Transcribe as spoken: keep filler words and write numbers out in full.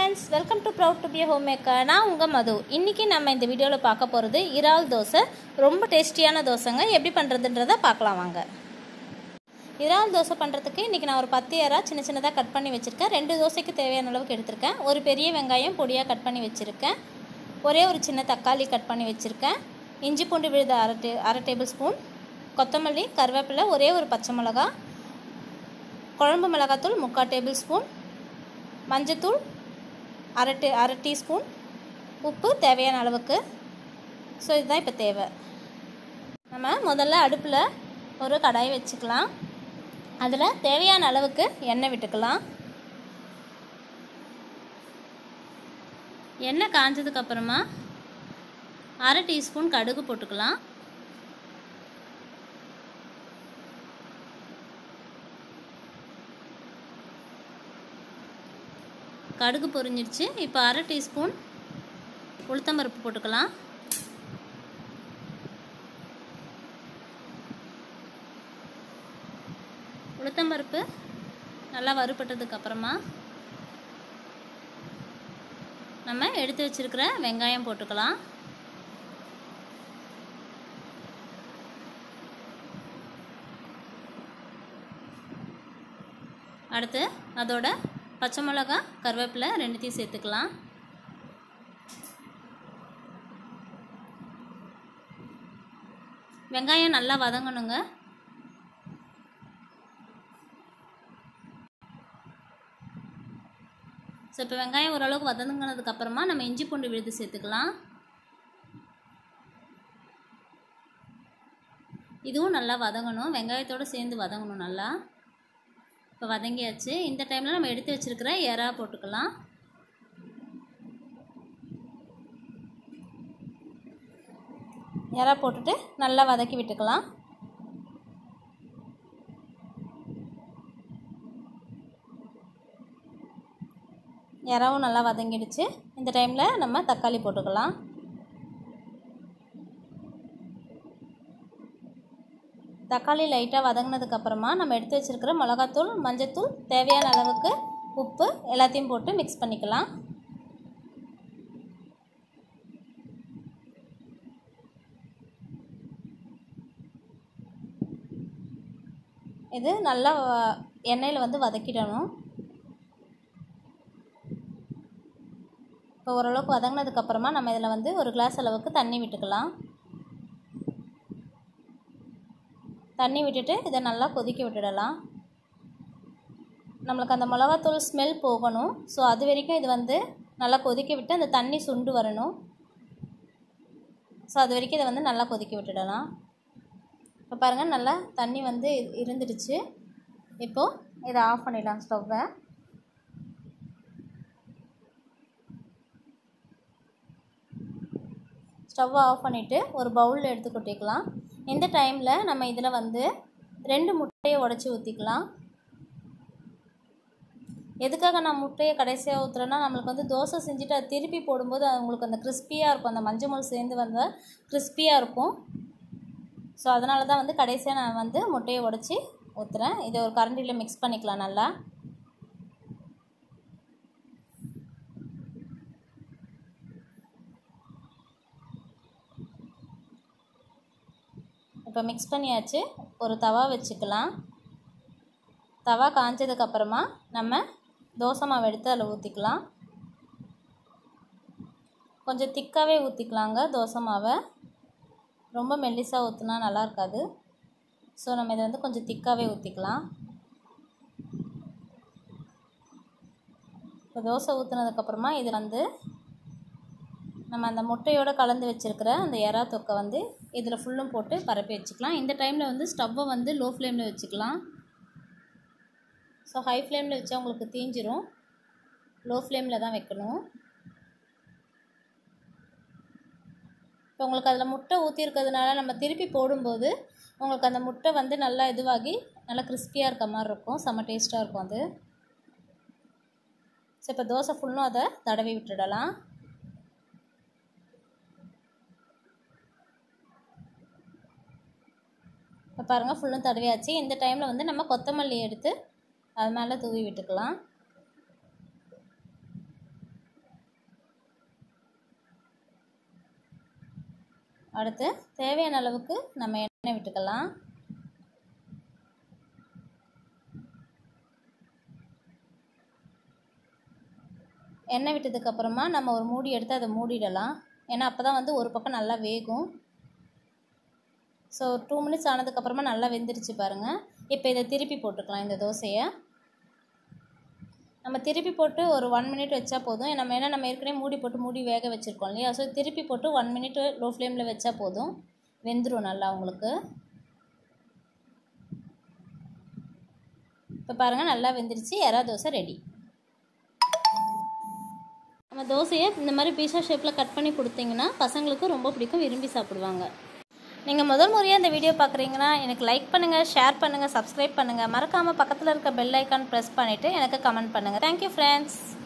friends, welcome to Proud to be a Homemaker. நான் உங்க மது. இன்னைக்கு நம்ம இந்த வீடியோல பார்க்க போறது இறால் தோசை. ரொம்ப டேஸ்டியான தோசைங்க. எப்படி பண்றதுன்றதை பார்க்கலாம் வாங்க. இறால் தோசை பண்றதுக்கு இன்னைக்கு நான் ஒரு பத்து இறா சின்ன சின்னதா கட் பண்ணி வச்சிருக்கேன். ரெண்டு தோசைக்கு தேவையான அளவுக்கு எடுத்துர்க்கேன். ஒரு பெரிய வெங்காயம் பொடியா கட் பண்ணி வச்சிருக்கேன். ஒரே ஒரு சின்ன தக்காளி கட் பண்ணி வச்சிருக்கேன். இஞ்சி பூண்டு விழுது அரை அரை டேபிள் ஸ்பூன், கொத்தமல்லி, கறிவேப்பிலை, ஒரே ஒரு பச்சை மிளகாய், குழம்பு மிளகாய்த்தூள் முக்கால் டேபிள் ஸ்பூன், மஞ்சத்தூள் அரை டீ அரை டீஸ்பூன், உப்பு தேவையான அளவுக்கு. ஸோ இதுதான் இப்போ தேவை. நம்ம முதல்ல அடுப்பில் ஒரு கடாய் வச்சுக்கலாம். அதில் தேவையான அளவுக்கு எண்ணெய் விட்டுக்கலாம். எண்ணெய் காஞ்சதுக்கப்புறமா அரை டீஸ்பூன் கடுகு போட்டுக்கலாம். கடுகு பொரிஞ்சிடுச்சு. இப்போ அரை டீஸ்பூன் உளுத்தம்பருப்பு போட்டுக்கலாம். உளுத்தம்பருப்பு நல்லா வறுபட்டதுக்கு அப்புறமா நம்ம எடுத்து வச்சிருக்கிற வெங்காயம் போட்டுக்கலாம். அடுத்து அதோட பச்சை மிளகாய், கறிவேப்பிலை ரெண்டுத்தையும் சேர்த்துக்கலாம். வெங்காயம் நல்லா வதங்கணுங்க. ஸோ இப்போ வெங்காயம் ஓரளவுக்கு வதங்கினதுக்கு அப்புறமா நம்ம இஞ்சி பூண்டு விழுது சேர்த்துக்கலாம். இதுவும் நல்லா வதங்கணும், வெங்காயத்தோடு சேர்ந்து வதங்கணும் நல்லா. இப்போ வதங்கியாச்சு. இந்த டைமில் நம்ம எடுத்து வச்சுருக்கிற இறா போட்டுக்கலாம். இறா போட்டுட்டு நல்லா வதக்கி விட்டுக்கலாம். இறாவும் நல்லா வதங்கிடுச்சு. இந்த டைமில் நம்ம தக்காளி போட்டுக்கலாம். தக்காளி லைட்டாக வதங்கினதுக்கப்புறமா நம்ம எடுத்து வச்சுருக்கிற மிளகாத்தூள், மஞ்சத்தூள், தேவையான அளவுக்கு உப்பு எல்லாத்தையும் போட்டு மிக்ஸ் பண்ணிக்கலாம். இது நல்லா எண்ணெயில் வந்து வதக்கிடணும். இப்போ ஓரளவுக்கு வதங்கினதுக்கப்புறமா நம்ம இதில் வந்து ஒரு கிளாஸ் அளவுக்கு தண்ணி விட்டுக்கலாம். தண்ணி விட்டுட்டு இதை நல்லா கொதிக்க விட்டுடலாம். நம்மளுக்கு அந்த மிளகாத்தூள் ஸ்மெல் போகணும். ஸோ அது வரைக்கும் இது வந்து நல்லா கொதிக்க விட்டு அந்த தண்ணி சுண்டு வரணும். ஸோ அது வரைக்கும் இதை வந்து நல்லா கொதிக்க விட்டுடலாம். இப்போ பாருங்கள், நல்லா தண்ணி வந்து இருந்துடுச்சு. இப்போது இதை ஆஃப் பண்ணிடலாம் ஸ்டவ்வை. ஸ்டவ்வை ஆஃப் பண்ணிவிட்டு ஒரு பவுலில் எடுத்து கொட்டிக்கலாம். இந்த டைமில் நம்ம இதில் வந்து ரெண்டு முட்டையை உடச்சி ஊற்றிக்கலாம். எதுக்காக நான் முட்டையை கடைசியாக ஊற்றுறேன்னா, நம்மளுக்கு வந்து தோசை செஞ்சுட்டு அது திருப்பி போடும்போது அவங்களுக்கு அந்த கிறிஸ்பியாக இருக்கும், அந்த மஞ்சள் முள் சேர்ந்து வந்த கிறிஸ்பியாக இருக்கும். ஸோ அதனால தான் வந்து கடைசியாக நான் வந்து முட்டையை உடச்சி ஊற்றுறேன். இதை ஒரு கரண்டியில் மிக்ஸ் பண்ணிக்கலாம் நல்லா. இப்போ மிக்ஸ் பண்ணியாச்சு. ஒரு தவா வச்சுக்கலாம். தவா காஞ்சதுக்கப்புறமா நம்ம தோசை மாவு எடுத்து அதில் ஊற்றிக்கலாம். கொஞ்சம் திக்காகவே ஊற்றிக்கலாங்க தோசை மாவை. ரொம்ப மெல்லிசாக ஊற்றினா நல்லா இருக்காது. ஸோ நம்ம இதை வந்து கொஞ்சம் திக்காகவே ஊற்றிக்கலாம். இப்போ தோசை ஊற்றுனதுக்கப்புறமா இது வந்து நம்ம அந்த முட்டையோடு கலந்து வச்சுருக்கிற அந்த எறா தொக்கை வந்து இதில் ஃபுல்லும் போட்டு பரப்பி வச்சுக்கலாம். இந்த டைமில் வந்து ஸ்டவ்வை வந்து லோ ஃப்ளேமில் வச்சுக்கலாம். ஸோ ஹை ஃப்ளேமில் வச்சா உங்களுக்கு தீஞ்சிரும். லோ ஃப்ளேமில் தான் வைக்கணும். இப்போ உங்களுக்கு அதில் முட்டை ஊற்றிருக்கிறதுனால நம்ம திருப்பி போடும்போது உங்களுக்கு அந்த முட்டை வந்து நல்லா இதுவாகி நல்லா கிறிஸ்பியாக இருக்க மாதிரி இருக்கும். செம்ம டேஸ்ட்டாக இருக்கும் அது. ஸோ இப்போ தோசை ஃபுல்லும் அதை தடவி விட்டுடலாம். இப்போ பாருங்கள், ஃபுல்லும் தடவியாச்சு. இந்த டைமில் வந்து நம்ம கொத்தமல்லி எடுத்து அது மேலே தூவி விட்டுக்கலாம். அடுத்து தேவையான அளவுக்கு நம்ம எண்ணெய் விட்டுக்கலாம். எண்ணெய் விட்டதுக்கப்புறமா நம்ம ஒரு மூடி எடுத்து அதை மூடிடலாம். ஏன்னா அப்போ தான் வந்து ஒரு பக்கம் நல்லா வேகும். ஸோ டூ மினிட்ஸ் ஆனதுக்கப்புறமா நல்லா வெந்துருச்சு பாருங்கள். இப்போ இதை திருப்பி போட்டுக்கலாம். இந்த தோசையை நம்ம திருப்பி போட்டு ஒரு ஒன் மினிட் வச்சா போதும். நம்ம ஏன்னா நம்ம ஏற்கனவே மூடி போட்டு மூடி வேக வச்சுருக்கோம் இல்லையா. ஸோ திருப்பி போட்டு ஒன் மினிட் லோ ஃப்ளேமில் வச்சா போதும், வெந்துடும் நல்லா உங்களுக்கு. இப்போ பாருங்கள் நல்லா வெந்துருச்சு. எறா தோசை ரெடி. நம்ம தோசையை இந்த மாதிரி பீஸா ஷேப்பில் கட் பண்ணி கொடுத்தீங்கன்னா பசங்களுக்கு ரொம்ப பிடிக்கும், விரும்பி சாப்பிடுவாங்க. நீங்கள் முதல் முறையாக இந்த வீடியோ பார்க்குறீங்கன்னா எனக்கு லைக் பண்ணுங்கள், ஷேர் பண்ணுங்கள், சப்ஸ்கிரைப் பண்ணுங்கள். மறக்காமல் பக்கத்தில் இருக்க பெல் ஐக்கான் ப்ரெஸ் பண்ணிவிட்டு எனக்கு கமெண்ட் பண்ணுங்கள். Thank you friends.